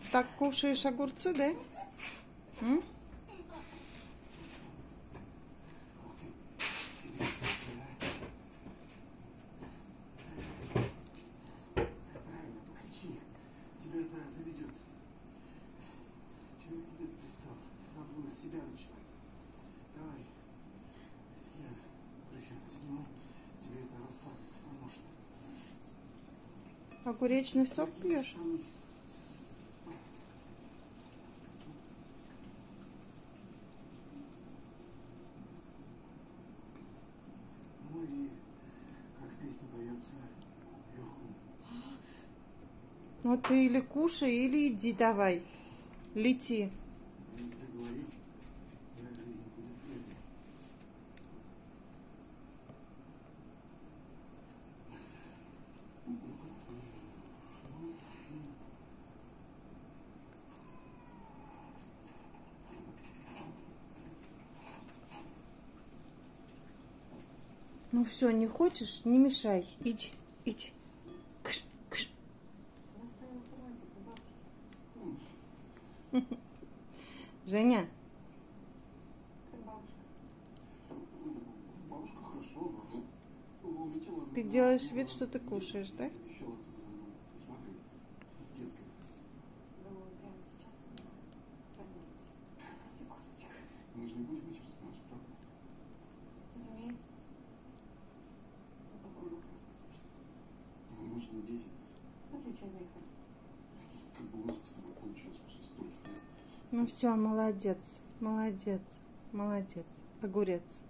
Так кушаешь огурцы, да? М? Правильно, покричи. Тебя это заведет. Человек тебе пристал. Надо было с себя начинать. Давай. Я прощаться сниму. Тебе это расслабиться поможет. Огуречный сок пьешь? Ну и как в песне поется, вверху. Ну ты или кушай, или иди давай. Лети. Я тебе говорю, твоя жизнь будет прежней. Ну все, не хочешь, не мешай. Иди, иди. Кш, кш. Женя, Бабушка хорошо, но улетела. ты делаешь вид, что ты кушаешь, да? Обещала тут смотри, детская. Думаю, прямо сейчас свернулась. Секундочку. Мы же не будем этим заниматься, правда? Разумеется. Это было просто смешно. Мы же не дети. В отличие от некоторых. Как бы у нас с тобой получилось после стольких лет. Ну все, молодец, молодец, молодец. Огурец.